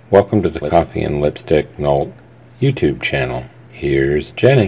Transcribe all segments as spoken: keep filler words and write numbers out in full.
Welcome to the Coffee and Lipstick Nolt YouTube channel. Here's Jenny.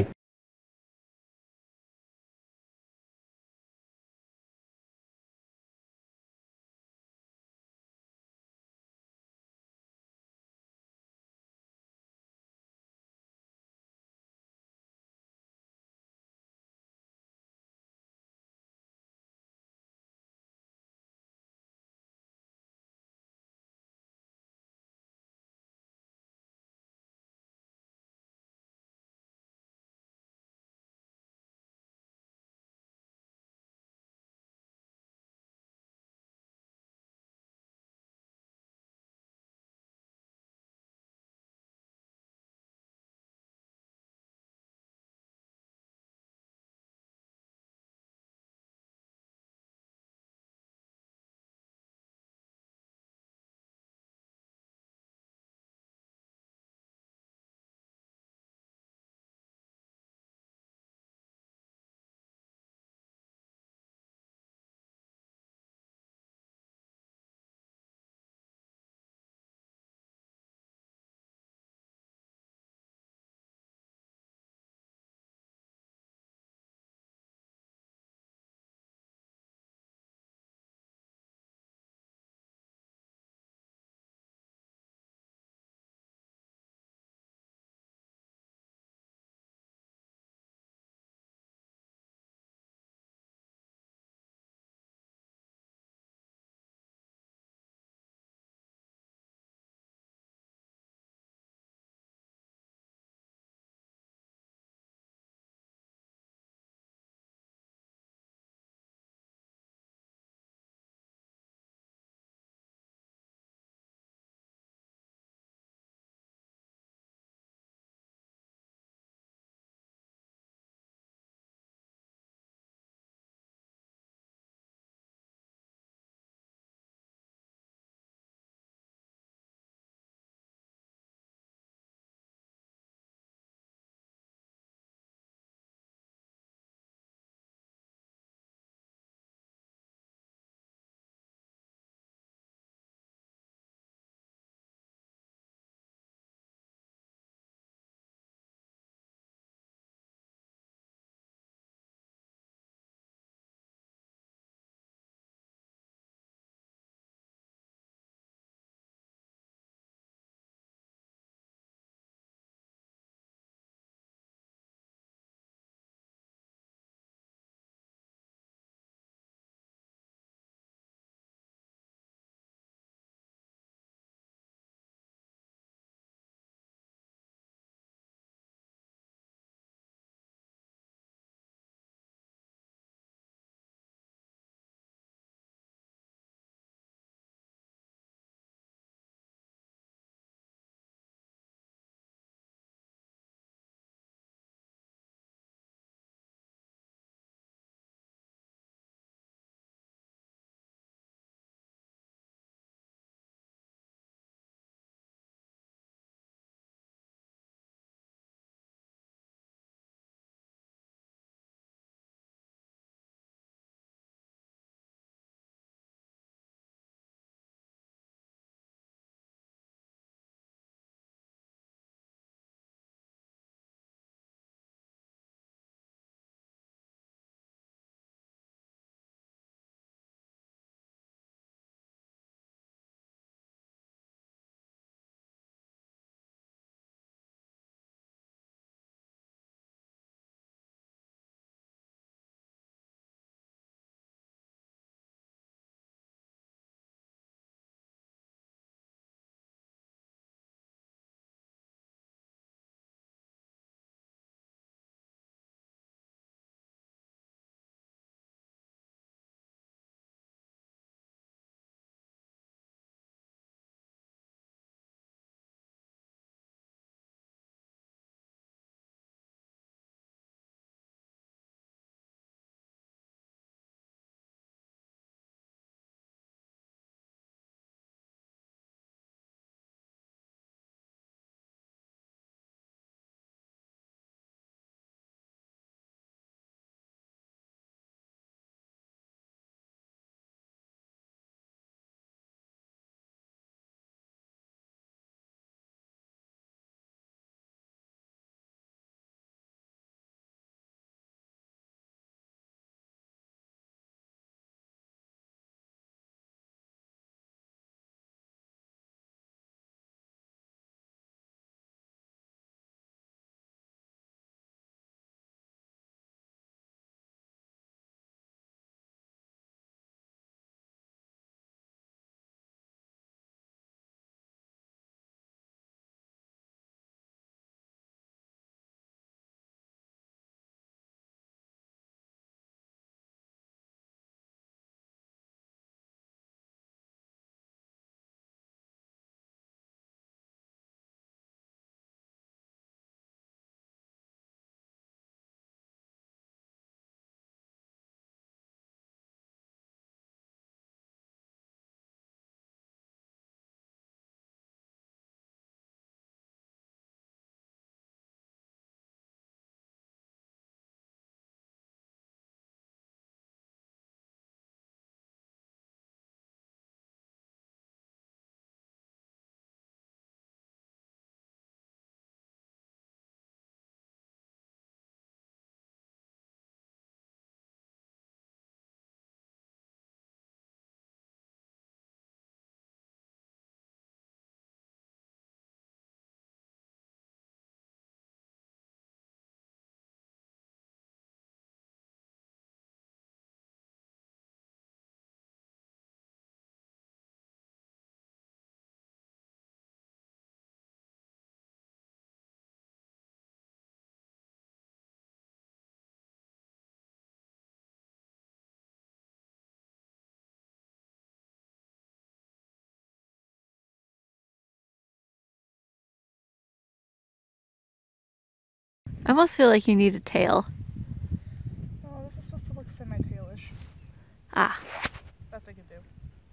I almost feel like you need a tail. Oh, this is supposed to look semi-tailish. Ah. Best I can do.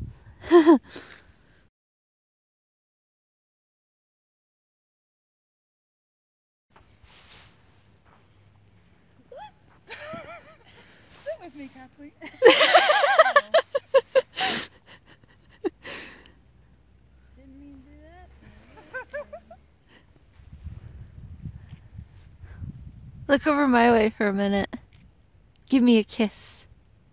Sit with me, Kathleen. Didn't mean to do that. Look over my way for a minute. Give me a kiss.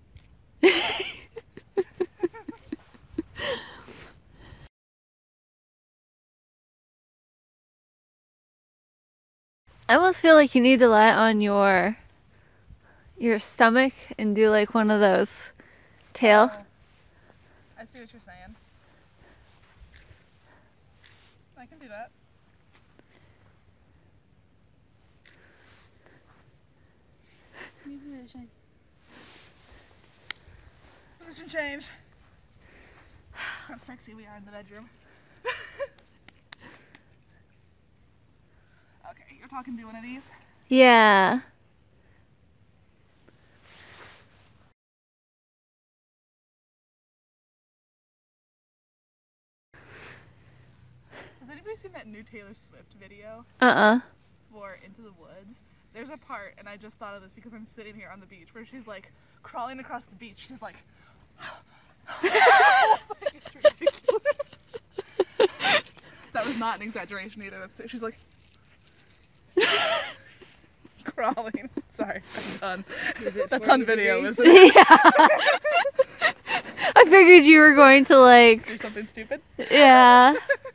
I almost feel like you need to lie on your your stomach and do like one of those tail. Oh, I see what you're saying. I can do that. New position. Position change. How sexy we are in the bedroom. Okay, you're talking to one of these? Yeah. Has anybody seen that new Taylor Swift video? Uh-uh. For Into the Woods? There's a part, and I just thought of this because I'm sitting here on the beach, where she's like crawling across the beach. She's like, like it's ridiculous. That was not an exaggeration either. That's she's like crawling. Sorry, I'm done. That's on video, isn't it? Yeah. I figured you were going to like do something stupid. Yeah.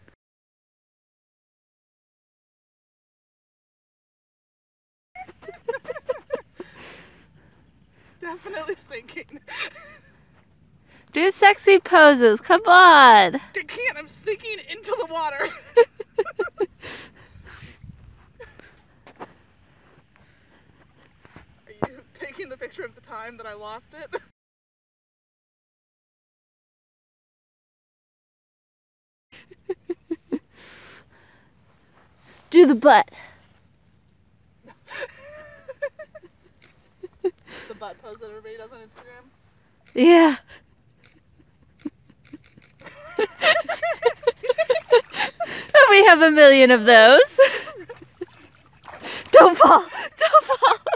Definitely sinking. Do sexy poses, come on! I can't, I'm sinking into the water. Are you taking the picture of the time that I lost it? Do the butt. The butt pose that everybody does on Instagram? Yeah. We have a million of those. Don't fall! Don't fall!